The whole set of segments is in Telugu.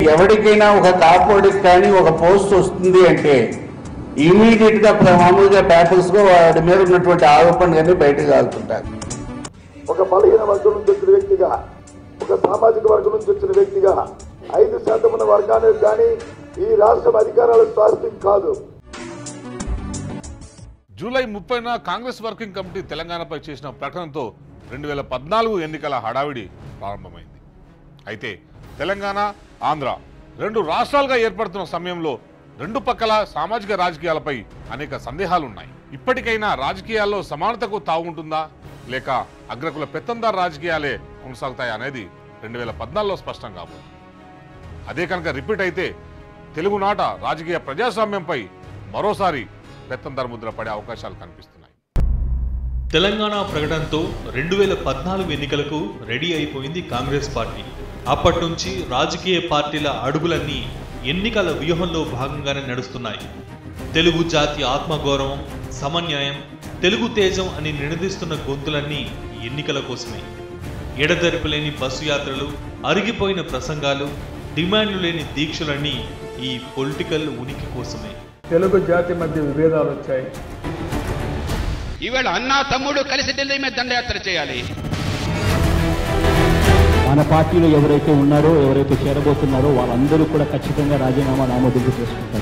ఎవరికైనా ఒక కాపోడికి కానీ ఒక పోస్ట్ వస్తుంది అంటే ఇమీడియట్గా మామూలుగా పేపర్స్లో వాడి మీద ఉన్నటువంటి ఆరోపణలన్నీ బయటకు ఆగుతుంటారు. ఒక బలహీన వర్గం నుంచి వచ్చిన వ్యక్తిగా, ఒక సామాజిక వర్గం నుంచి వచ్చిన వ్యక్తిగా 5% ఉన్న వర్గానికి కానీ ఈ రాష్ట్రం అధికారాలు శాస్త్రం కాదు. జూలై 30న కాంగ్రెస్ వర్కింగ్ కమిటీ తెలంగాణపై చేసిన ప్రకటనతో 2014 ఎన్నికల హడావిడి ప్రారంభమైంది. అయితే తెలంగాణ, ఆంధ్ర 2 రాష్ట్రాలుగా ఏర్పడుతున్న సమయంలో 2 పక్కల సామాజిక రాజకీయాలపై అనేక సందేహాలున్నాయి. ఇప్పటికైనా రాజకీయాల్లో సమానతకు తావుంటుందా, లేక అగ్రకుల పెత్తందారు రాజకీయాలే కొనసాగుతాయా అనేది 2014లో స్పష్టం కాబోతుంది. అదే కనుక రిపీట్ అయితే తెలుగునాట రాజకీయ ప్రజాస్వామ్యంపై మరోసారి పెత్తందారు ముద్ర పడే అవకాశాలు కనిపిస్తున్నాయి. తెలంగాణ ప్రకటనతో 2014 ఎన్నికలకు రెడీ అయిపోయింది కాంగ్రెస్ పార్టీ. అప్పటి నుంచి రాజకీయ పార్టీల అడుగులన్నీ ఎన్నికల వ్యూహంలో భాగంగానే నడుస్తున్నాయి. తెలుగు జాతి ఆత్మగౌరవం, సమన్యాయం, తెలుగు తేజం అని నినదిస్తున్న గొంతులన్నీ ఎన్నికల కోసమే. ఎడతెరిపి బస్సు యాత్రలు, అరిగిపోయిన ప్రసంగాలు, డిమాండ్లు లేని దీక్షలన్నీ ఈ పొలిటికల్ ఉనికి కోసమే. తెలుగు జాతి మధ్య విభేదాలు వచ్చాయి. ఈవేళ అన్నా తమ్ముడు కలిసి ఢిల్లీ మీద దండయాత్ర చేయాలి. మన పార్టీలో ఎవరైతే ఉన్నారో, ఎవరైతే చేరబోతున్నారో వాళ్ళందరూ కూడా ఖచ్చితంగా రాజీనామా నామోదు చేసుకుంటారు.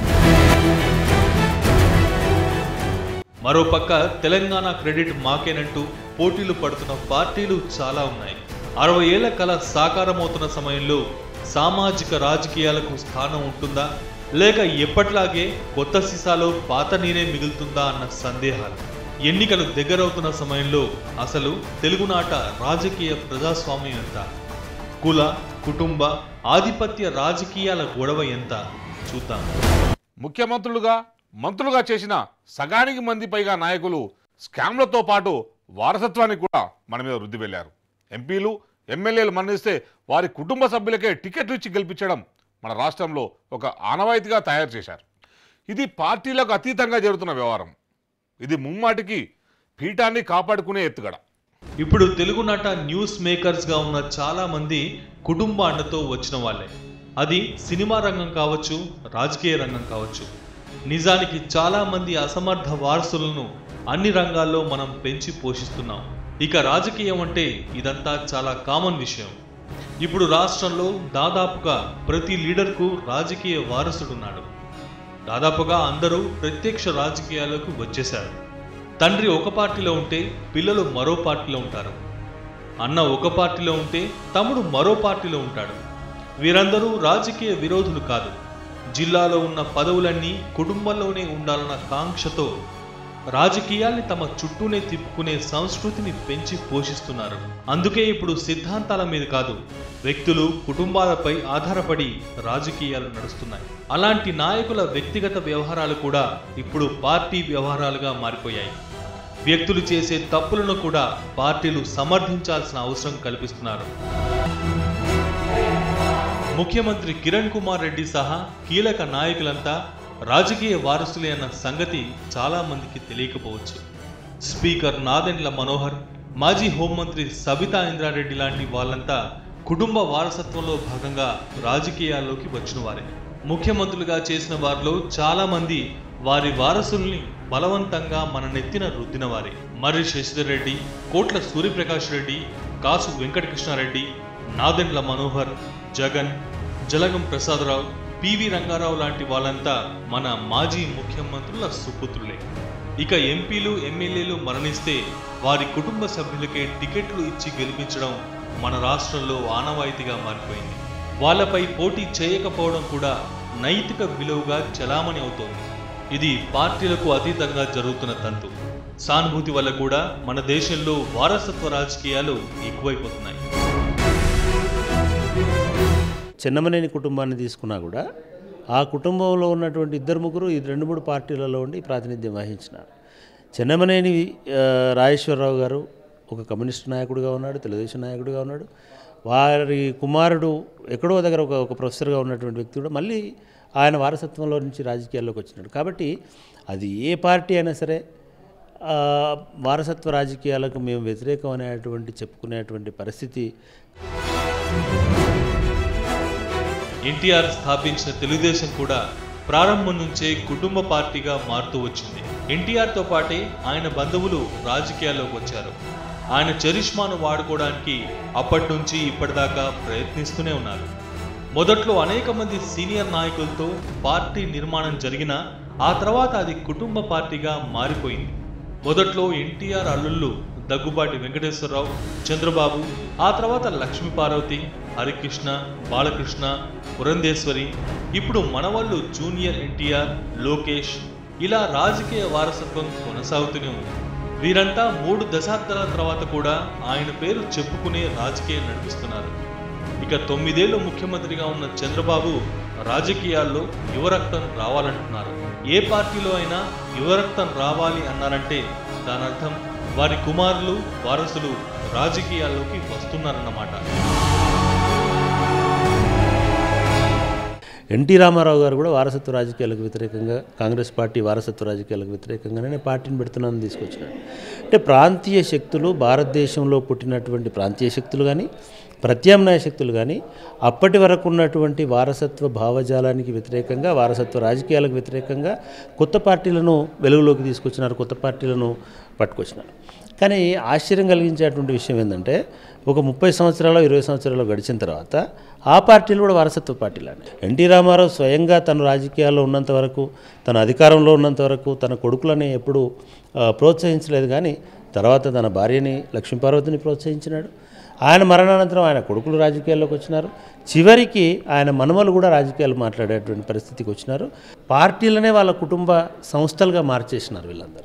మరోపక్క తెలంగాణ క్రెడిట్ మాకేనంటూ పోటీలు పడుతున్న పార్టీలు చాలా ఉన్నాయి. 60 ఏళ్ల కల సాకారమవుతున్న సమయంలో సామాజిక రాజకీయాలకు స్థానం ఉంటుందా, లేక ఎప్పట్లాగే కొత్త సీసాలో పాత నీరే మిగులుతుందా అన్న సందేహాలు. ఎన్నికలు దగ్గరవుతున్న సమయంలో అసలు తెలుగునాట రాజకీయ ప్రజాస్వామ్యం ఎంత, కుల, కుటుంబ, ఆధిపత్య రాజకీయాల గొడవ ఎంత చూద్దాం. ముఖ్యమంత్రులుగా, మంత్రులుగా చేసిన సగానికి మంది పైగా నాయకులు స్కామ్లతో పాటు వారసత్వాన్ని కూడా మన మీద వృద్ధి వెళ్ళారు. ఎంపీలు, ఎమ్మెల్యేలు మరణిస్తే వారి కుటుంబ సభ్యులకే టికెట్లు ఇచ్చి గెలిపించడం మన రాష్ట్రంలో ఒక ఆనవాయితీగా తయారు చేశారు. ఇది పార్టీలకు అతీతంగా జరుగుతున్న వ్యవహారం. ఇది ముమ్మాటికి పీఠాన్ని కాపాడుకునే ఎత్తుగడ. ఇప్పుడు తెలుగునాట న్యూస్ మేకర్స్గా ఉన్న చాలా మంది కుటుంబ అండతో వచ్చిన వాళ్ళే. అది సినిమా రంగం కావచ్చు, రాజకీయ రంగం కావచ్చు. నిజానికి చాలా మంది అసమర్థ వారసులను అన్ని రంగాల్లో మనం పెంచి పోషిస్తున్నాం. ఇక రాజకీయం అంటే ఇదంతా చాలా కామన్ విషయం. ఇప్పుడు రాష్ట్రంలో దాదాపుగా ప్రతి లీడర్కు రాజకీయ వారసుడున్నాడు. దాదాపుగా అందరూ ప్రత్యక్ష రాజకీయాలకు వచ్చేశారు. తండ్రి ఒక పార్టీలో ఉంటే పిల్లలు మరో పార్టీలో ఉంటారు. అన్న ఒక పార్టీలో ఉంటే తమ్ముడు మరో పార్టీలో ఉంటాడు. వీరందరూ రాజకీయ విరోధులు కాదు. జిల్లాలో ఉన్న పదవులన్నీ కుటుంబంలోనే ఉండాలన్న కాంక్షతో రాజకీయాల్ని తమ చుట్టూనే తిప్పుకునే సంస్కృతిని పెంచి పోషిస్తున్నారు. అందుకే ఇప్పుడు సిద్ధాంతాల మీద కాదు, వ్యక్తులు, కుటుంబాలపై ఆధారపడి రాజకీయాలు నడుస్తున్నాయి. అలాంటి నాయకుల వ్యక్తిగత వ్యవహారాలు కూడా ఇప్పుడు పార్టీ వ్యవహారాలుగా మారిపోయాయి. వ్యక్తులు చేసే తప్పులను కూడా పార్టీలు సమర్థించాల్సిన అవసరం కల్పిస్తున్నారు. ముఖ్యమంత్రి కిరణ్ కుమార్ రెడ్డి సహా కీలక నాయకులంతా రాజకీయ వారసులే అన్న సంగతి చాలా మందికి తెలియకపోవచ్చు. స్పీకర్ నాదెండ్ల మనోహర్, మాజీ హోంమంత్రి సబితా ఇంద్రారెడ్డి లాంటి వాళ్ళంతా కుటుంబ వారసత్వంలో భాగంగా రాజకీయాల్లోకి వచ్చిన వారే. ముఖ్యమంత్రులుగా చేసిన వారిలో చాలా మంది వారి వారసుల్ని బలవంతంగా మన నెత్తిన రుద్దిన వారే. మర్రి శశిధర్ రెడ్డి, కోట్ల సూర్యప్రకాష్ రెడ్డి, కాసు వెంకటకృష్ణారెడ్డి, నాదెండ్ల మనోహర్, జగన్, జలగం ప్రసాదరావు, పివి రంగారావు లాంటి వాళ్ళంతా మన మాజీ ముఖ్యమంత్రుల సుపుత్రులే. ఇక ఎంపీలు, ఎమ్మెల్యేలు మరణిస్తే వారి కుటుంబ సభ్యులకే టికెట్లు ఇచ్చి గెలిపించడం మన రాష్ట్రంలో ఆనవాయితీగా మారిపోయింది. వాళ్ళపై పోటీ చేయకపోవడం కూడా నైతిక విలువగా చలామణి అవుతోంది. ఇది పార్టీలకు అతీతంగా జరుగుతున్న తంతు. సానుభూతి వల్ల కూడా మన దేశంలో వారసత్వ రాజకీయాలు ఎక్కువైపోతున్నాయి. చెన్నమనేని కుటుంబాన్ని తీసుకున్నా కూడా ఆ కుటుంబంలో ఉన్నటువంటి 2-3 ఈ 2-3 పార్టీలలో ఉండి ప్రాతినిధ్యం వహించినారు. చెన్నమనేని రాజేశ్వరరావు గారు ఒక కమ్యూనిస్ట్ నాయకుడిగా ఉన్నాడు, తెలుగుదేశం నాయకుడిగా ఉన్నాడు. వారి కుమారుడు ఎక్కడో దగ్గర ఒక ప్రొఫెసర్గా ఉన్నటువంటి వ్యక్తి కూడా మళ్ళీ ఆయన వారసత్వంలో నుంచి రాజకీయాల్లోకి వచ్చినాడు. కాబట్టి అది ఏ పార్టీ అయినా సరే వారసత్వ రాజకీయాలకు మేము వ్యతిరేకం అనేటువంటి చెప్పుకునేటువంటి పరిస్థితి ఎన్టీఆర్ స్థాపించిన తెలుగుదేశం కూడా ప్రారంభం నుంచే కుటుంబ పార్టీగా మారుతూ వచ్చింది. ఎన్టీఆర్తో పాటే ఆయన బంధువులు రాజకీయాల్లోకి వచ్చారు. ఆయన చరిష్మాను వాడుకోవడానికి అప్పటి నుంచి ఇప్పటిదాకా ప్రయత్నిస్తూనే ఉన్నారు. మొదట్లో అనేక మంది సీనియర్ నాయకులతో పార్టీ నిర్మాణం జరిగినా ఆ తర్వాత అది కుటుంబ పార్టీగా మారిపోయింది. మొదట్లో ఎన్టీఆర్ అల్లుళ్ళు దగ్గుబాటి వెంకటేశ్వరరావు, చంద్రబాబు, ఆ తర్వాత లక్ష్మీ పార్వతి, హరికృష్ణ, బాలకృష్ణ, పురంధేశ్వరి, ఇప్పుడు మనవళ్ళు జూనియర్ ఎన్టీఆర్, లోకేష్, ఇలా రాజకీయ వారసత్వం కొనసాగుతూనే ఉంది. వీరంతా 3 దశాబ్దాల తర్వాత కూడా ఆయన పేరు చెప్పుకునే రాజకీయం నడిపిస్తున్నారు. ఇక 9 ఏళ్లు ముఖ్యమంత్రిగా ఉన్న చంద్రబాబు రాజకీయాల్లో యువరక్తం రావాలంటున్నారు. ఏ పార్టీలో అయినా యువరక్తం రావాలి అన్నారంటే దాని అర్థం వారి కుమారులు, వారసులు రాజకీయాల్లోకి వస్తున్నారన్నమాట. ఎన్టీ రామారావు గారు కూడా వారసత్వ రాజకీయాలకు వ్యతిరేకంగా, కాంగ్రెస్ పార్టీ వారసత్వ రాజకీయాలకు వ్యతిరేకంగానే పార్టీని పెడుతున్నానని తీసుకొచ్చినాడు. అంటే ప్రాంతీయ శక్తులు, భారతదేశంలో పుట్టినటువంటి ప్రాంతీయ శక్తులు కానీ, ప్రత్యామ్నాయ శక్తులు కానీ అప్పటి వరకు ఉన్నటువంటి వారసత్వ భావజాలానికి వ్యతిరేకంగా, వారసత్వ రాజకీయాలకు వ్యతిరేకంగా కొత్త పార్టీలను వెలుగులోకి తీసుకొచ్చినారు, కొత్త పార్టీలను పట్టుకొచ్చినారు. కానీ ఆశ్చర్యం కలిగించేటువంటి విషయం ఏంటంటే ఒక 30 సంవత్సరాలు 20 సంవత్సరాలు గడిచిన తర్వాత ఆ పార్టీలు కూడా వారసత్వ పార్టీలని. ఎన్టీ రామారావు స్వయంగా తన రాజకీయాల్లో ఉన్నంత వరకు, తన అధికారంలో ఉన్నంత వరకు తన కొడుకులని ఎప్పుడూ ప్రోత్సహించలేదు. కానీ తర్వాత తన భార్యని లక్ష్మీపార్వతిని ప్రోత్సహించినాడు. ఆయన మరణానంతరం ఆయన కొడుకులు రాజకీయాల్లోకి వచ్చినారు. చివరికి ఆయన మనవలు కూడా రాజకీయాలు మాట్లాడేటువంటి పరిస్థితికి వచ్చినారు. పార్టీలనే వాళ్ళ కుటుంబ సంస్థలుగా మార్చేసినారు వీళ్ళందరూ.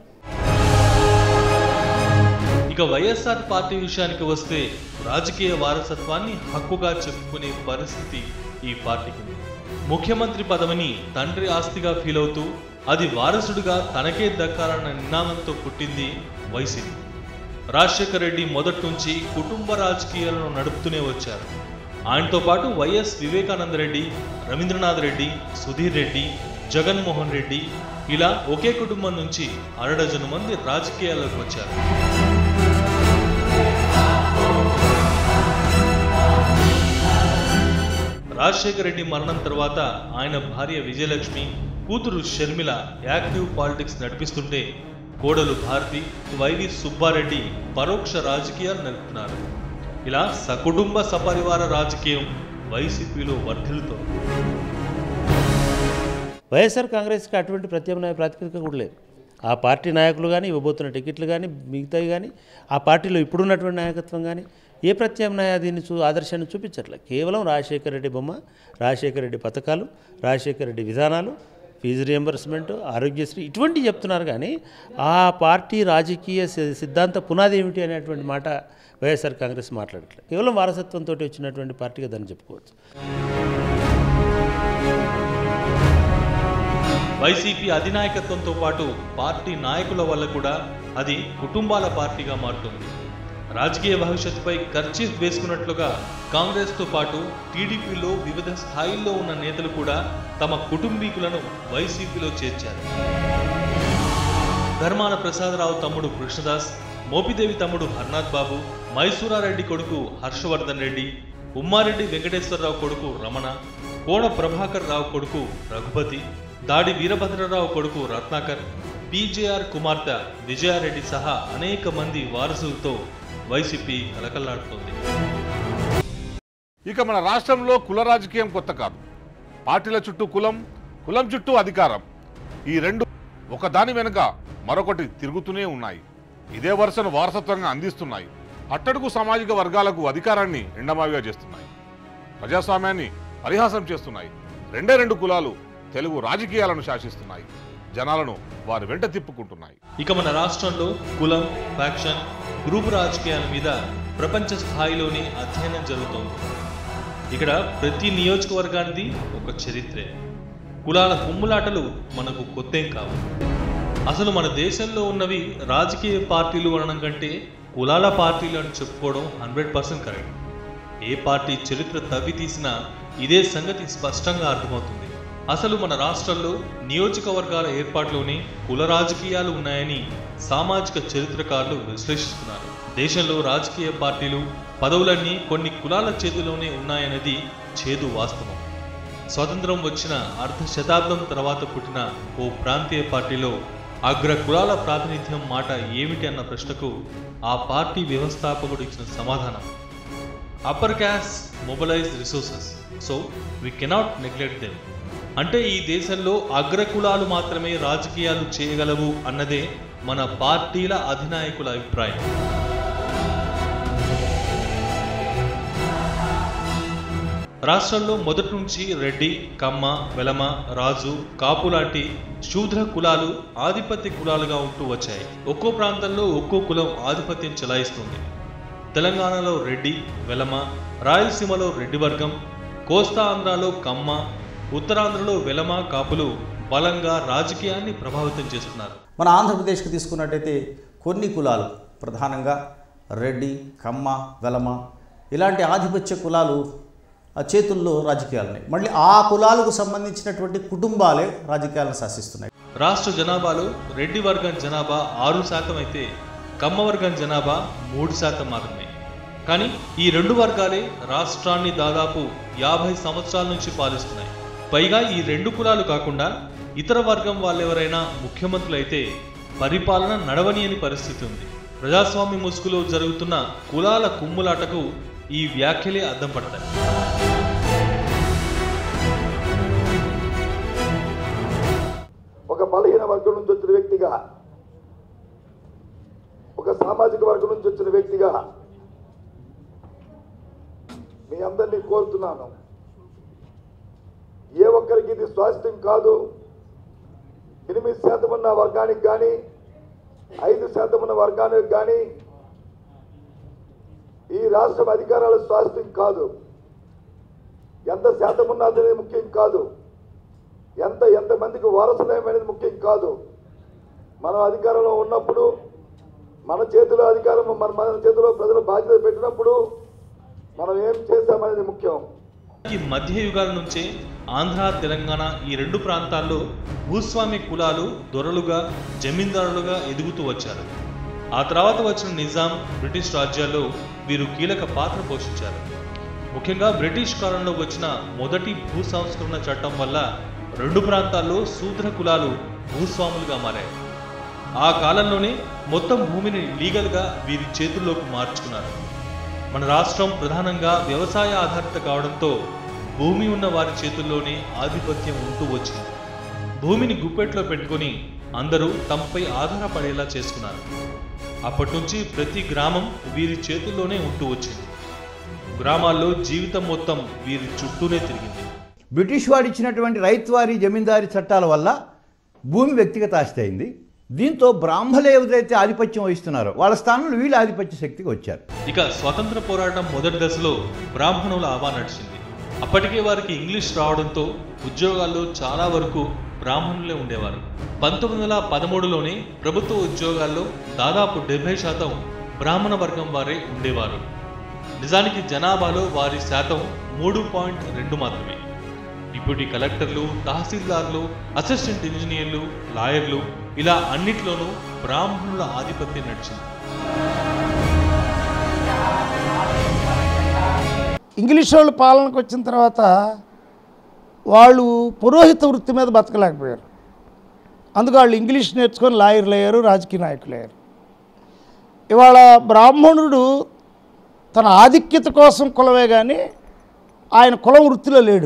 ఇక వైఎస్ఆర్ పార్టీ విషయానికి వస్తే రాజకీయ వారసత్వాన్ని హక్కుగా చెప్పుకునే పరిస్థితి ఈ పార్టీకి ఉంది. ముఖ్యమంత్రి పదవిని తండ్రి ఆస్తిగా ఫీల్ అవుతూ అది వారసుడిగా తనకే దక్కాలన్న నినాదంతో పుట్టింది వైసీపీ. రాజశేఖర రెడ్డి మొదటి నుంచి కుటుంబ రాజకీయాలను నడుపుతూనే వచ్చారు. ఆయనతో పాటు వైఎస్ వివేకానంద రెడ్డి, రవీంద్రనాథ్ రెడ్డి, సుధీర్ రెడ్డి, జగన్మోహన్ రెడ్డి, ఇలా ఒకే కుటుంబం నుంచి 1 డజను మంది రాజకీయాల్లోకి వచ్చారు. రాజశేఖర రెడ్డి మరణం తర్వాత ఆయన భార్య విజయలక్ష్మి, కూతురు షర్మిల యాక్టివ్ పాలిటిక్స్ నడిపిస్తుంటే కోడలు భారతి, వైవి సుబ్బారెడ్డి పరోక్ష రాజకీయాలు నడుపుతున్నారు. ఇలా సకుటుంబ సపరివార రాజకీయం వైసీపీలో వర్ధిల్లుతోంది. వైఎస్ఆర్ కాంగ్రెస్కి అటువంటి ప్రత్యామ్నాయ ప్రాతిపదిక కూడా లేదు. ఆ పార్టీ నాయకులు కానీ, ఇవ్వబోతున్న టికెట్లు కానీ, మిగతాయి కానీ, ఆ పార్టీలో ఇప్పుడున్నటువంటి నాయకత్వం కానీ ఏ ప్రత్యామ్నాయ దీన్ని ఆదర్శాన్ని చూపించట్లే. కేవలం రాజశేఖర రెడ్డి బొమ్మ, రాజశేఖర రెడ్డి పథకాలు, రాజశేఖర రెడ్డి విధానాలు, ఫీజు రియంబర్స్మెంట్, ఆరోగ్యశ్రీ ఇటువంటివి చెప్తున్నారు. కానీ ఆ పార్టీ రాజకీయ సిద్ధాంత పునాది ఏమిటి అనేటువంటి మాట వైఎస్ఆర్ కాంగ్రెస్ మాట్లాడట్లేదు. కేవలం వారసత్వంతో వచ్చినటువంటి పార్టీగా దాన్ని చెప్పుకోవచ్చు. వైసీపీ అధినాయకత్వంతో పాటు పార్టీ నాయకుల వల్ల కూడా అది కుటుంబాల పార్టీగా మారుతుంది. రాజకీయ భవిష్యత్తుపై కర్చీఫ్ వేసుకున్నట్లుగా కాంగ్రెస్తో పాటు టీడీపీలో వివిధ స్థాయిల్లో ఉన్న నేతలు కూడా తమ కుటుంబీకులను వైసీపీలో చేర్చారు. ధర్మాన ప్రసాదరావు తమ్ముడు కృష్ణదాస్, మోపిదేవి తమ్ముడు హర్నాథ్ బాబు, మైసూరారెడ్డి కొడుకు హర్షవర్ధన్ రెడ్డి, ఉమ్మారెడ్డి వెంకటేశ్వరరావు కొడుకు రమణ, కోణ ప్రభాకర్ రావు కొడుకు రఘుపతి, దాడి వీరభద్రరావు కొడుకు రత్నాకర్, పీజేఆర్ కుమార్తె విజయారెడ్డి సహా అనేక మంది వారసులతో వైసీపీ కలకల్లాడుతోంది. ఇక మన రాష్ట్రంలో కుల రాజకీయం కొత్త కాదు. పార్టీల చుట్టూ కులం, కులం చుట్టూ అధికారం, ఈ రెండు ఒకదాని వెనుక మరొకటి తిరుగుతూనే ఉన్నాయి. ఇదే వరుసను వారసత్వంగా అందిస్తున్నాయి. అట్టడుగు సామాజిక వర్గాలకు అధికారాన్ని ఎండమావిగా చేస్తున్నాయి. ప్రజాస్వామ్యాన్ని పరిహాసం చేస్తున్నాయి. 2 కులాలు తెలుగు రాజకీయాలను శాసిస్తున్నాయి. జనాలను వారి వెంట తిప్పుకుంటున్నాయి. ఇక మన రాష్ట్రంలో కులం, ఫ్యాక్షన్, గ్రూప్ రాజకీయాల మీద ప్రపంచ స్థాయిలోనే అధ్యయనం జరుగుతోంది. ఇక్కడ ప్రతి నియోజకవర్గానికి ఒక చరిత్రే. కులాల కుమ్ములాటలు మనకు కొత్తేం కావు. అసలు మన దేశంలో ఉన్నవి రాజకీయ పార్టీలు అనడం కంటే కులాల పార్టీలు అని చెప్పుకోవడం 100% కరెక్ట్. ఏ పార్టీ చరిత్ర తవ్వి తీసినా ఇదే సంగతి స్పష్టంగా అర్థమవుతుంది. అసలు మన రాష్ట్రంలో నియోజకవర్గాల ఏర్పాటులోనే కుల రాజకీయాలు ఉన్నాయని సామాజిక చరిత్రకారులు విశ్లేషిస్తున్నారు. దేశంలో రాజకీయ పార్టీలు, పదవులన్నీ కొన్ని కులాల చేతిలోనే ఉన్నాయన్నది చేదు వాస్తవం. స్వతంత్రం వచ్చిన అర్ధ శతాబ్దం తర్వాత పుట్టిన ఓ ప్రాంతీయ పార్టీలో అగ్ర కులాల ప్రాతినిధ్యం మాట ఏమిటి అన్న ప్రశ్నకు ఆ పార్టీ వ్యవస్థాపకుడు ఇచ్చిన సమాధానం upper caste mobilize resources so we cannot neglect them. అంటే ఈ దేశంలో అగ్ర కులాలు మాత్రమే రాజకీయాలు చేయగలవు అన్నదే మన పార్టీల అధినాయకుల అభిప్రాయం. రాష్ట్రంలో మొదటి నుంచి రెడ్డి, కమ్మ, వెలమ, రాజు, కాపు లాంటి శూద్ర కులాలు ఆధిపత్య కులాలుగా ఉంటూ వచ్చాయి. ఒక్కో ప్రాంతంలో ఒక్కో కులం ఆధిపత్యం చెలాయిస్తుంది. తెలంగాణలో రెడ్డి, వెలమ, రాయలసీమలో రెడ్డి వర్గం, కోస్తా ఆంధ్రాలో కమ్మ, ఉత్తరాంధ్రలో వెలమ, కాపులు బలంగా రాజకీయాన్ని ప్రభావితం చేస్తున్నారు. మన ఆంధ్రప్రదేశ్కి తీసుకున్నట్టయితే కొన్ని కులాలు ప్రధానంగా రెడ్డి, కమ్మ, వెలమ ఇలాంటి ఆధిపత్య కులాలు చేతుల్లో రాజకీయాలున్నాయి. మళ్ళీ ఆ కులాలకు సంబంధించినటువంటి కుటుంబాలే రాజకీయాలను శాసిస్తున్నాయి. రాష్ట్ర జనాభాలో రెడ్డి వర్గం జనాభా 6% అయితే కమ్మ వర్గం జనాభా 3% మాత్రమే. కానీ ఈ రెండు వర్గాలే రాష్ట్రాన్ని దాదాపు 50 సంవత్సరాల నుంచి పాలిస్తున్నాయి. పైగా ఈ రెండు కులాలు కాకుండా ఇతర వర్గం వాళ్ళెవరైనా ముఖ్యమంత్రులైతే పరిపాలన నడవనియని పరిస్థితి ఉంది. ప్రజాస్వామ్య ముసుగులో జరుగుతున్న కులాల కుమ్ములాటకు ఈ వ్యాఖ్యలే అద్దం పడతాయి. ఒక బలహీన వర్గం నుంచి వచ్చిన వ్యక్తిగా, ఒక సామాజిక వర్గం నుంచి వచ్చిన వ్యక్తిగా మీ అందరినీ కోరుతున్నాను, ఏ ఒక్కరికి ఇది స్వాస్థ్యం కాదు. 8% ఉన్న వర్గానికి కానీ 5% ఉన్న వర్గానికి కానీ ఈ రాష్ట్రం అధికారాల స్వాస్థ్యం కాదు. ఎంత శాతం ఉన్నది ముఖ్యం కాదు, ఎంతమందికి వారసులేమనేది ముఖ్యం కాదు. మనం అధికారంలో ఉన్నప్పుడు మన చేతిలో అధికారం, మన చేతిలో ప్రజల బాధ్యత పెట్టినప్పుడు మనం ఏం చేస్తామనేది ముఖ్యం. ఈ మధ్య యుగాల నుంచే ఆంధ్ర, తెలంగాణ ఈ రెండు ప్రాంతాల్లో భూస్వామి కులాలు దొరలుగా, జమీందారులుగా ఎదుగుతూ వచ్చారు. ఆ తర్వాత వచ్చిన నిజాం, బ్రిటిష్ రాజ్యాల్లో వీరు కీలక పాత్ర పోషించారు. ముఖ్యంగా బ్రిటిష్ కాలంలో వచ్చిన మొదటి భూ సంస్కరణ చట్టం వల్ల రెండు ప్రాంతాల్లో శూద్ర కులాలు భూస్వాములుగా మారాయి. ఆ కాలంలోనే మొత్తం భూమిని లీగల్గా వీరి చేతుల్లోకి మార్చుకున్నారు. మన రాష్ట్రం ప్రధానంగా వ్యవసాయ ఆధారిత కావడంతో భూమి ఉన్న వారి చేతుల్లోనే ఆధిపత్యం ఉంటూ వచ్చింది. భూమిని గుప్పెట్లో పెట్టుకుని అందరూ తమపై ఆధారపడేలా చేసుకున్నారు. అప్పటి నుంచి ప్రతి గ్రామం వీరి చేతుల్లోనే ఉంటూ వచ్చింది. గ్రామాల్లో జీవితం మొత్తం వీరి చుట్టూనే తిరిగింది. బ్రిటిష్ వాడు ఇచ్చినటువంటి రైతువారీ జమీందారీ చట్టాల వల్ల భూమి వ్యక్తిగత ఆస్తి అయింది. దీంతో బ్రాహ్మణులు ఎవరైతే ఆధిపత్యం వహిస్తున్నారో వాళ్ళ స్థానంలో వీళ్ళు ఆధిపత్య శక్తికి వచ్చారు. ఇక స్వతంత్ర పోరాటం మొదటి దశలో బ్రాహ్మణుల ఆవా నడిచింది. అప్పటికే వారికి ఇంగ్లీష్ రావడంతో ఉద్యోగాల్లో చాలా వరకు బ్రాహ్మణులే ఉండేవారు. 1913లోనే ప్రభుత్వ ఉద్యోగాల్లో దాదాపు 70% బ్రాహ్మణ వర్గం వారే ఉండేవారు. నిజానికి జనాభాలో వారి శాతం 3.2 మాత్రమే. డిప్యూటీ కలెక్టర్లు, తహసీల్దార్లు, అసిస్టెంట్ ఇంజనీర్లు, లాయర్లు ఇలా అన్నిట్లోనూ బ్రాహ్మణుల ఆధిపత్యం నడిచింది. ఇంగ్లీష్ వాళ్ళు పాలనకు వచ్చిన తర్వాత వాళ్ళు పురోహిత వృత్తి మీద బతకలేకపోయారు. అందుకు వాళ్ళు ఇంగ్లీష్ నేర్చుకొని లాయర్లు అయ్యారు, రాజకీయ నాయకులు అయ్యారు. ఇవాళ బ్రాహ్మణుడు తన ఆధిక్యత కోసం కులమే కానీ ఆయన కులం వృత్తిలో లేడు.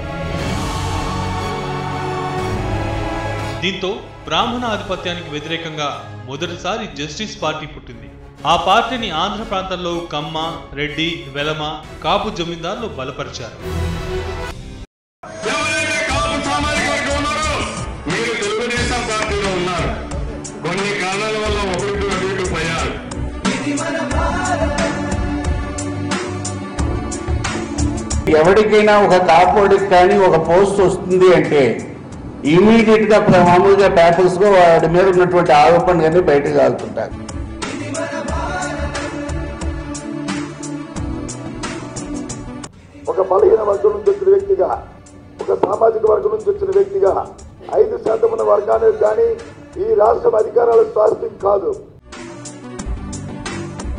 దీంతో బ్రాహ్మణ ఆధిపత్యానికి వ్యతిరేకంగా మొదటిసారి జస్టిస్ పార్టీ పుట్టింది. ఆ పార్టీని ఆంధ్ర ప్రాంతంలో కమ్మ, రెడ్డి, వెలమ, కాపు జమీందారులు బలపరిచారు. కొన్ని కారణాల వల్ల ఒకరికి పోయారు. ఎవరికైనా ఒక కాపోడికి కానీ ఒక పోస్ట్ వస్తుంది అంటే ఇమీడియట్ గా మామూలుగా పేపర్స్ గా వాడి మీద ఉన్నటువంటి ఆరోపణలు కానీ బయటకు కాలుతుంటారు. ఒక బలహీన వర్గం నుంచి వచ్చిన వ్యక్తిగా, ఒక సామాజిక వర్గం నుంచి వచ్చిన వ్యక్తిగా 5% ఉన్న వర్గానికి కానీ ఈ రాష్ట్రం అధికారాల స్వాస్థ్యం కాదు.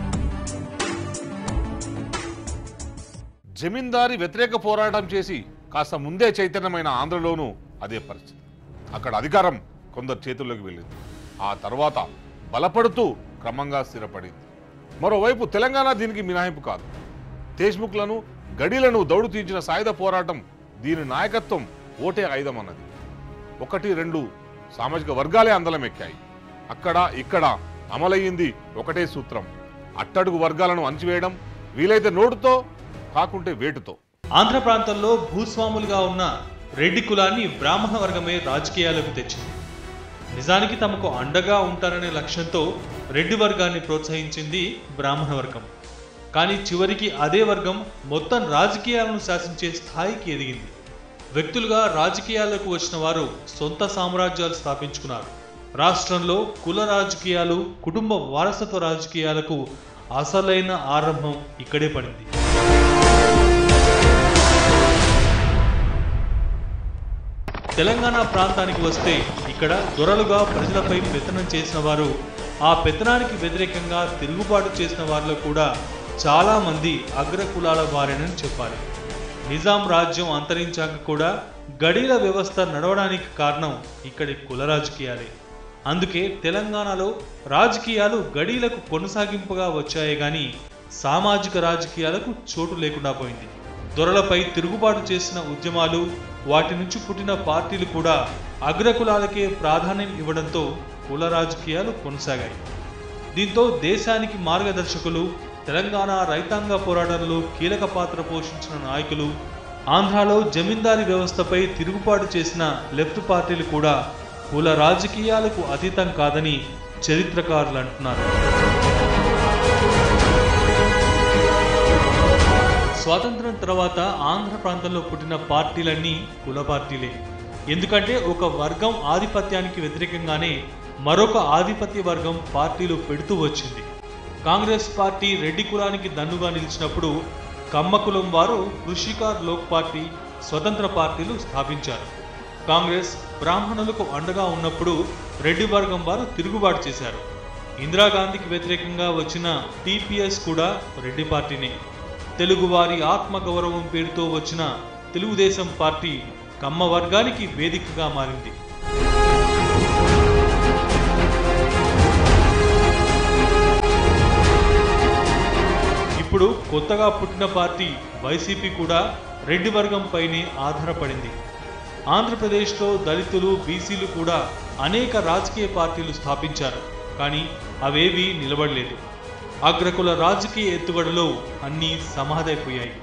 జమీందారీ వ్యతిరేక పోరాటం చేసి కాస్త ముందే చైతన్యమైన ఆంధ్రలోనూ అదే పరిస్థితి. అక్కడ అధికారం కొందరు చేతుల్లోకి వెళ్ళింది. ఆ తర్వాత బలపడుతూ క్రమంగా స్థిరపడింది. మరోవైపు తెలంగాణ దీనికి మినహాయింపు కాదు. దేశ్ముఖ్లను గడీలను దౌడు తీర్చిన సాయుధ పోరాటం దీని నాయకత్వం ఓటే ఆయుధం అన్నది. 1-2 సామాజిక వర్గాలే అందలం ఎక్కాయి. అక్కడ ఇక్కడ అమలయ్యింది ఒకటే సూత్రం: అట్టడుగు వర్గాలను అణచివేయడం, వీలైతే నోటుతో కాకుంటే వేటుతో. ఆంధ్ర ప్రాంతంలో భూస్వాములుగా ఉన్న రెడ్డి కులాన్ని బ్రాహ్మణ వర్గమే రాజకీయాలకు తెచ్చింది. నిజానికి తమకు అండగా ఉంటారనే లక్ష్యంతో రెడ్డి వర్గాన్ని ప్రోత్సహించింది బ్రాహ్మణ వర్గం. కానీ చివరికి అదే వర్గం మొత్తం రాజకీయాలను శాసించే స్థాయికి ఎదిగింది. వ్యక్తులుగా రాజకీయాలకు వచ్చిన వారు సొంత సామ్రాజ్యాలు స్థాపించుకున్నారు. రాష్ట్రంలో కుల రాజకీయాలు, కుటుంబ వారసత్వ రాజకీయాలకు అసలైన ఆరంభం ఇక్కడే పడింది. తెలంగాణ ప్రాంతానికి వస్తే ఇక్కడ దొరలుగా ప్రజలపై పెత్తనం చేసిన వారు, ఆ పెత్తనానికి వ్యతిరేకంగా తిరుగుబాటు చేసిన వారిలో కూడా చాలా మంది అగ్రకులాల వారేనని చెప్పాలి. నిజాం రాజ్యం అంతరించాక కూడా గడీల వ్యవస్థ నడవడానికి కారణం ఇక్కడి కుల రాజకీయాలే. అందుకే తెలంగాణలో రాజకీయాలు గడీలకు కొనసాగింపుగా వచ్చాయి కానీ సామాజిక రాజకీయాలకు చోటు లేకుండా పోయింది. దొరలపై తిరుగుబాటు చేసిన ఉద్యమాలు, వాటి నుంచి పుట్టిన పార్టీలు కూడా అగ్రకులాలకే ప్రాధాన్యం ఇవ్వడంతో కుల రాజకీయాలు కొనసాగాయి. దీంతో దేశానికి మార్గదర్శకులు, తెలంగాణ రైతాంగ పోరాటంలో కీలక పాత్ర పోషించిన నాయకులు, ఆంధ్రాలో జమీందారీ వ్యవస్థపై తిరుగుబాటు చేసిన లెఫ్ట్ పార్టీలు కూడా కుల రాజకీయాలకు అతీతం కాదని చరిత్రకారులు అంటున్నారు. స్వాతంత్రం తర్వాత ఆంధ్ర ప్రాంతంలో పుట్టిన పార్టీలన్నీ కుల పార్టీలే. ఎందుకంటే ఒక వర్గం ఆధిపత్యానికి వ్యతిరేకంగానే మరొక ఆధిపత్య వర్గం పార్టీలు పెడుతూ వచ్చింది. కాంగ్రెస్ పార్టీ రెడ్డి కులానికి దన్నుగా నిలిచినప్పుడు కమ్మ కులం వారు కృషికార్ లోక్ పార్టీ, స్వతంత్ర పార్టీలు స్థాపించారు. కాంగ్రెస్ బ్రాహ్మణులకు అండగా ఉన్నప్పుడు రెడ్డి వర్గం వారు తిరుగుబాటు చేశారు. ఇందిరాగాంధీకి వ్యతిరేకంగా వచ్చిన టీపీఎస్ కూడా రెడ్డి పార్టీనే. తెలుగువారి ఆత్మగౌరవం పేరుతో వచ్చిన తెలుగుదేశం పార్టీ కమ్మ వర్గానికి వేదికగా మారింది. ఇప్పుడు కొత్తగా పుట్టిన పార్టీ వైసీపీ కూడా రెడ్డి వర్గంపైనే ఆధారపడింది. ఆంధ్రప్రదేశ్లో దళితులు, బీసీలు కూడా అనేక రాజకీయ పార్టీలు స్థాపించారు. కానీ అవేవీ నిలబడలేదు. అగ్రకుల రాజకీయ ఎత్తుగడలో అన్నీ సమాధైపోయాయి.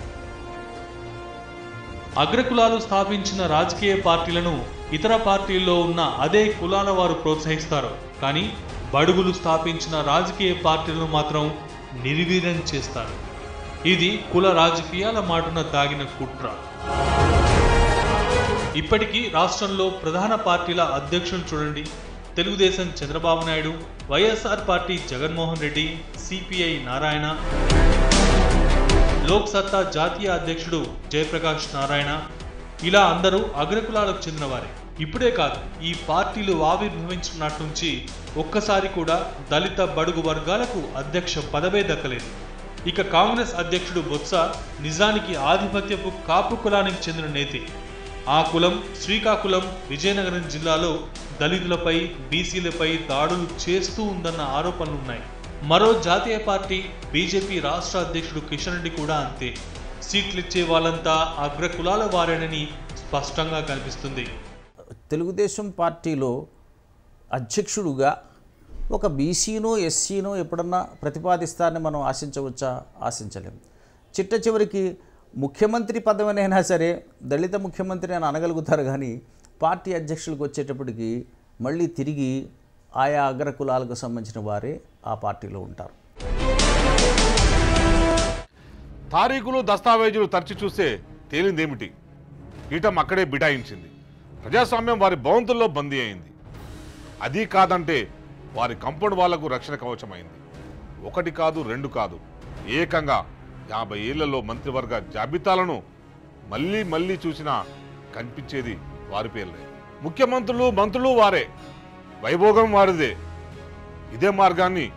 అగ్రకులాలు స్థాపించిన రాజకీయ పార్టీలను ఇతర పార్టీల్లో ఉన్న అదే కులాల వారు ప్రోత్సహిస్తారు. కానీ బడుగులు స్థాపించిన రాజకీయ పార్టీలను మాత్రం నిర్వీర్యం చేస్తారు. ఇది కుల రాజకీయాల మాటున దాగిన కుట్ర. ఇప్పటికీ రాష్ట్రంలో ప్రధాన పార్టీల అధ్యక్షులు చూడండి. Telugu Desam Chandrababu Naidu, Y S R party Jaganmohan Reddy, CPI Narayana, Lok Satta జాతీయ అధ్యక్షుడు జయప్రకాష్ నారాయణ, ఇలా అందరూ అగ్రకులాలకు చెందినవారే. ఇప్పుడే కాదు, ఈ పార్టీలు ఆవిర్భవించినట్టు నుంచి ఒక్కసారి కూడా దళిత బడుగు వర్గాలకు అధ్యక్ష పదవే దక్కలేదు. ఇక కాంగ్రెస్ అధ్యక్షుడు బొత్స నిజానికి ఆధిపత్యపు కాపు కులానికి చెందిన నేతే. ఆ కులం శ్రీకాకుళం, విజయనగరం జిల్లాలో దళితులపై, బీసీలపై దాడులు చేస్తూ ఉందన్న ఆరోపణలున్నాయి. మరో జాతీయ పార్టీ బీజేపీ రాష్ట్ర అధ్యక్షుడు కిషన్ రెడ్డి కూడా అంతే. సీట్లిచ్చే వాళ్ళంతా అగ్రకులాల వారేనని స్పష్టంగా కనిపిస్తుంది. తెలుగుదేశం పార్టీలో అధ్యక్షుడుగా ఒక బీసీనో ఎస్సీనో ఎప్పుడన్నా ప్రతిపాదిస్తారని మనం ఆశించవచ్చా? ఆశించలేం. చిట్ట చివరికి ముఖ్యమంత్రి పదవినైనా సరే దళిత ముఖ్యమంత్రి అని అనగలుగుతారు. కానీ పార్టీ అధ్యక్షులకు వచ్చేటప్పటికి మళ్ళీ తిరిగి ఆయా అగ్రకులాలకు సంబంధించిన వారే ఆ పార్టీలో ఉంటారు. తారీఖులు, దస్తావేజులు తరచి చూస్తే తేలిందేమిటి? పీఠం అక్కడే బిటాయించింది. ప్రజాస్వామ్యం వారి భవంతుల్లో బందీ అయింది. అది కాదంటే వారి కంపౌండ్ వాళ్లకు రక్షణ కవచమైంది. 1 కాదు 2 కాదు, ఏకంగా 50 ఏళ్లలో మంత్రివర్గ జాబితాలను మళ్ళీ మళ్ళీ చూసినా కనిపించేది వారి పేర్లే. ముఖ్యమంత్రులు, మంత్రులు వారే, వైభోగం వారిదే. ఇదే మార్గాన్ని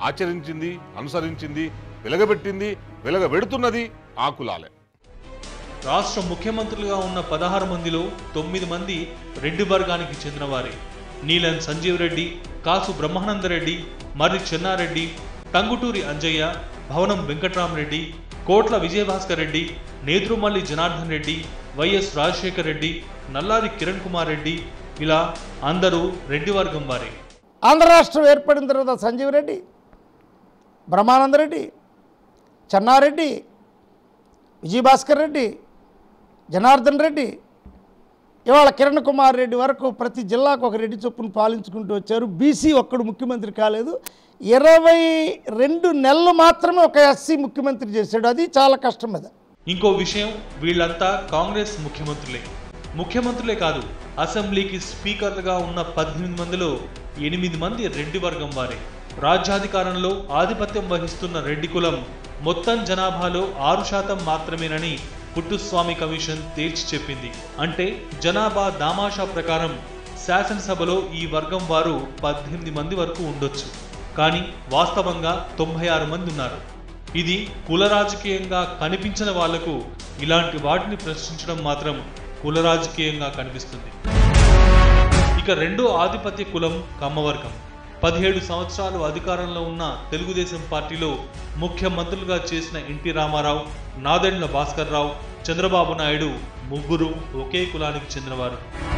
ఆచరించింది, అనుసరించింది, వెలగబెట్టింది, వెలగబెడుతున్నది ఆ కులాలే. రాష్ట్ర ముఖ్యమంత్రులుగా ఉన్న 16 మందిలో 9 మంది రెడ్డి వర్గానికి చెందినవారే. నీలం సంజీవ్ రెడ్డి, కాసు బ్రహ్మానందరెడ్డి, మర్రి చెన్నారెడ్డి, టంగుటూరి అంజయ్య, భవనం వెంకట్రామరెడ్డి, కోట్ల విజయభాస్కర్ రెడ్డి, నేదురుమల్లి జనార్దన్ రెడ్డి, వైఎస్ రాజశేఖర్ రెడ్డి, నల్లారి కిరణ్ కుమార్ రెడ్డి, ఇలా అందరూ రెడ్డి వర్గం వారే. ఆంధ్ర రాష్ట్రం ఏర్పడిన తర్వాత సంజీవ్ రెడ్డి, బ్రహ్మానందరెడ్డి, చెన్నారెడ్డి, విజయభాస్కర్ రెడ్డి, జనార్దన్ రెడ్డి, ఇవాళ కిరణ్ కుమార్ రెడ్డి వరకు ప్రతి జిల్లాకు ఒక రెడ్డి చొప్పున పాలించుకుంటూ వచ్చారు. బీసీ ఒక్కడు ముఖ్యమంత్రి కాలేదు. 22 నెలలు మాత్రమే ఒక ఎస్సీ ముఖ్యమంత్రి చేశాడు. అది చాలా కష్టం. మీద ఇంకో విషయం, వీళ్ళంతా కాంగ్రెస్ ముఖ్యమంత్రులే కాదు, అసెంబ్లీకి స్పీకర్లుగా ఉన్న 18 మందిలో 8 మంది రెడ్డి వర్గం వారే. రాజ్యాధికారంలో ఆధిపత్యం వహిస్తున్న రెడ్డి కులం మొత్తం జనాభాలో 6% మాత్రమేనని పుట్టుస్వామి కమిషన్ తేల్చి చెప్పింది. అంటే జనాభా దామాషా ప్రకారం శాసనసభలో ఈ వర్గం వారు 18 మంది వరకు ఉండొచ్చు. కానీ వాస్తవంగా 96 మంది ఉన్నారు. ఇది కుల రాజకీయంగా కనిపించిన వాళ్లకు ఇలాంటి వాటిని ప్రశ్నించడం మాత్రం కుల రాజకీయంగా కనిపిస్తుంది. ఇక రెండో ఆధిపత్య కులం కమ్మవర్గం. 17 సంవత్సరాలు అధికారంలో ఉన్న తెలుగుదేశం పార్టీలో ముఖ్యమంత్రులుగా చేసిన ఎన్టీ రామారావు, నాదెండ్ల భాస్కర్ రావు, చంద్రబాబు నాయుడు ముగ్గురు ఒకే కులానికి చెందినవారు.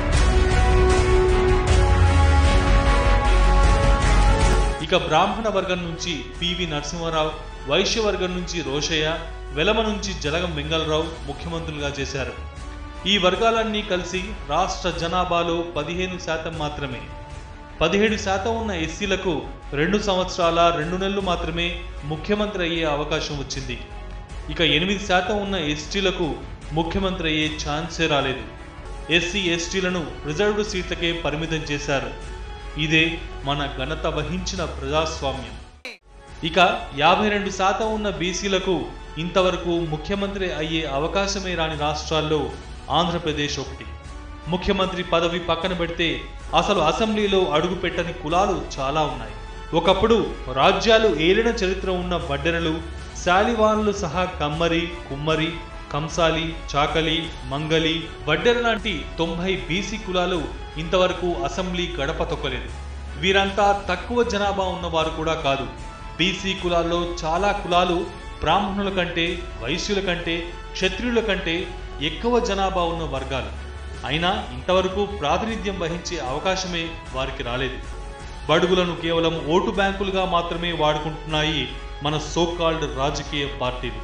ఇక బ్రాహ్మణ వర్గం నుంచి పివి నరసింహారావు, వైశ్య వర్గం నుంచి రోషయ్య, వెలమ నుంచి జలగం వెంగళరావు ముఖ్యమంత్రులుగా చేశారు. ఈ వర్గాలన్నీ కలిసి రాష్ట్ర జనాభాలో 15% మాత్రమే. 17% ఉన్న ఎస్సీలకు 2 సంవత్సరాల 2 నెలలు మాత్రమే ముఖ్యమంత్రి అయ్యే అవకాశం వచ్చింది. ఇక 8% ఉన్న ఎస్టీలకు ముఖ్యమంత్రి అయ్యే ఛాన్సే రాలేదు. ఎస్సీ ఎస్టీలను రిజర్వ్డ్ సీట్లకే పరిమితం చేశారు. ఇదే మన ఘనత వహించిన ప్రజాస్వామ్యం. ఇక 52% ఉన్న బీసీలకు ఇంతవరకు ముఖ్యమంత్రి అయ్యే అవకాశమే రాని రాష్ట్రాల్లో ఆంధ్రప్రదేశ్ ఒకటి. ముఖ్యమంత్రి పదవి పక్కన పెడితే అసలు అసెంబ్లీలో అడుగు పెట్టని కులాలు చాలా ఉన్నాయి. ఒకప్పుడు రాజ్యాలు ఏలిన చరిత్ర ఉన్న వడ్డెరలు, శాలివాన్లు సహా కమ్మరి, కుమ్మరి, కంసాలి, చాకలి, మంగలి, వడ్డెర లాంటి 90 బీసీ కులాలు ఇంతవరకు అసెంబ్లీ గడప తొక్కలేదు. వీరంతా తక్కువ జనాభా ఉన్నవారు కూడా కాదు. బీసీ కులాల్లో చాలా కులాలు బ్రాహ్మణుల కంటే, వైశ్యుల కంటే, క్షత్రియుల కంటే ఎక్కువ జనాభా ఉన్న వర్గాలు. అయినా ఇంతవరకు ప్రాతినిధ్యం వహించే అవకాశమే వారికి రాలేదు. బడుగులను కేవలం ఓటు బ్యాంకులుగా మాత్రమే వాడుకుంటున్నాయి మన సోకాల్డ్ రాజకీయ పార్టీలు.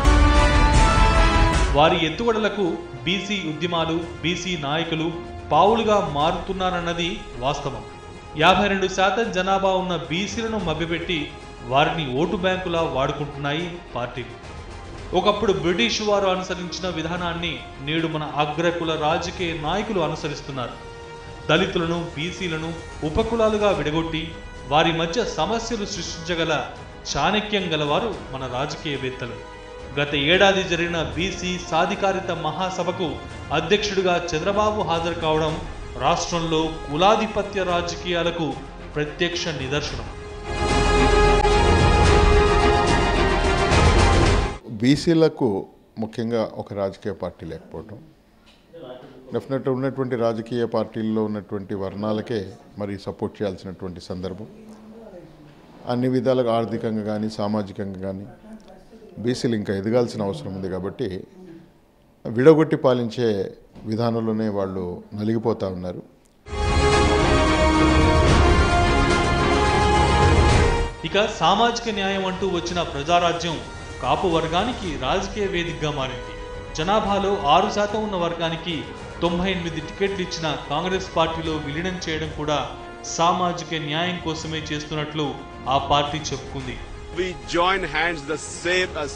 వారి ఎత్తుగడలకు బీసీ ఉద్యమాలు, బీసీ నాయకులు పావులుగా మారుతున్నారన్నది వాస్తవం. 52% జనాభా ఉన్న బీసీలను మభ్యపెట్టి వారిని ఓటు బ్యాంకులా వాడుకుంటున్నాయి పార్టీలు. ఒకప్పుడు బ్రిటిష్ వారు అనుసరించిన విధానాన్ని నేడు మన అగ్రకుల రాజకీయ నాయకులు అనుసరిస్తున్నారు. దళితులను, బీసీలను ఉపకులాలుగా విడగొట్టి వారి మధ్య సమస్యలు సృష్టించగల చాణక్యం గలవారు మన రాజకీయవేత్తలు. గత ఏడాది జరిగిన బీసీ సాధికారిత మహాసభకు అధ్యక్షుడిగా చంద్రబాబు హాజరు కావడం రాష్ట్రంలో కులాధిపత్య రాజకీయాలకు ప్రత్యక్ష నిదర్శనం. బీసీలకు ముఖ్యంగా ఒక రాజకీయ పార్టీ లేకపోవటం, డెఫినెట్గా ఉన్నటువంటి రాజకీయ పార్టీల్లో ఉన్నటువంటి వర్ణాలకే మరి సపోర్ట్ చేయాల్సినటువంటి సందర్భం. అన్ని విధాలుగా ఆర్థికంగా కానీ సామాజికంగా కానీ బీసీలు ఇంకా ఎదగాల్సిన అవసరం ఉంది. కాబట్టి విడగొట్టి పాలించే విధానంలోనే వాళ్ళు నలిగిపోతూ ఉన్నారు. ఇక సామాజిక న్యాయం అంటూ వచ్చిన ప్రజారాజ్యం కాపు వర్గానికి రాజకీయ వేదికగా మారింది. జనాభాలో 6% ఉన్న వర్గానికి 98 టికెట్లు ఇచ్చిన కాంగ్రెస్ పార్టీలో విలీనం చేయడం కూడా సామాజిక న్యాయం కోసమే చేస్తున్నట్లు ఆ పార్టీ చెప్పుకుంది. We join hands the same as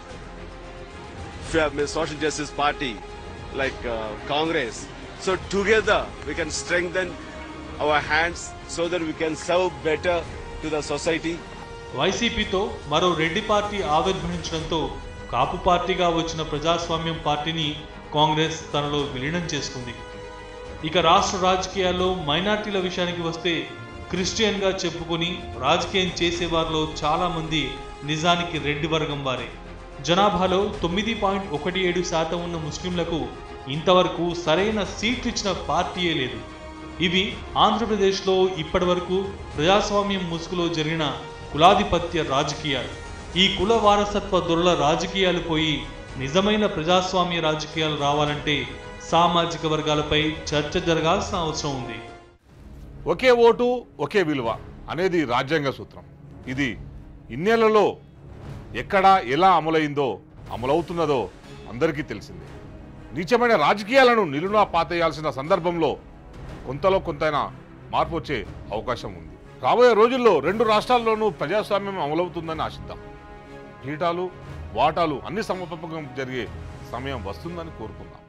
social justice party like Congress. So together we can strengthen our hands so that we can serve better to the society. వైసీపీతో మరో రెడ్డి పార్టీ ఆవిర్భవించడంతో కాపు పార్టీగా వచ్చిన ప్రజాస్వామ్యం పార్టీని కాంగ్రెస్ తనలో విలీనం చేసుకుంది. ఇక రాష్ట్ర రాజకీయాల్లో మైనార్టీల విషయానికి వస్తే క్రిస్టియన్గా చెప్పుకొని రాజకీయం చేసేవారిలో చాలా మంది నిజానికి రెడ్డి వర్గం వారే. జనాభాలో 9.17% ఉన్న ముస్లింలకు ఇంతవరకు సరైన సీట్లు ఇచ్చిన పార్టీయే లేదు. ఇవి ఆంధ్రప్రదేశ్లో ఇప్పటివరకు ప్రజాస్వామ్యం ముసుగులో జరిగిన కులాధిపత్య రాజకీయాలు. ఈ కుల వారసత్వ దొరల రాజకీయాలు పోయి నిజమైన ప్రజాస్వామ్య రాజకీయాలు రావాలంటే సామాజిక వర్గాలపై చర్చ జరగాల్సిన అవసరం ఉంది. ఒకే ఓటు ఒకే విలువ అనేది రాజ్యాంగ సూత్రం. ఇది ఇన్నేళ్లలో ఎక్కడ ఎలా అమలైందో అమలవుతున్నదో అందరికీ తెలిసిందే. నీచమైన రాజకీయాలను నిలునా పాతేయాల్సిన సందర్భంలో కొంతలో కొంతైనా మార్పు వచ్చే అవకాశం ఉంది. రాబోయే రోజుల్లో 2 రాష్ట్రాల్లోనూ ప్రజాస్వామ్యం అమలవుతుందని ఆశిద్దాం. పీఠాలు వాటాలు అన్ని సమపకంగా జరిగే సమయం వస్తుందని కోరుకుందాం.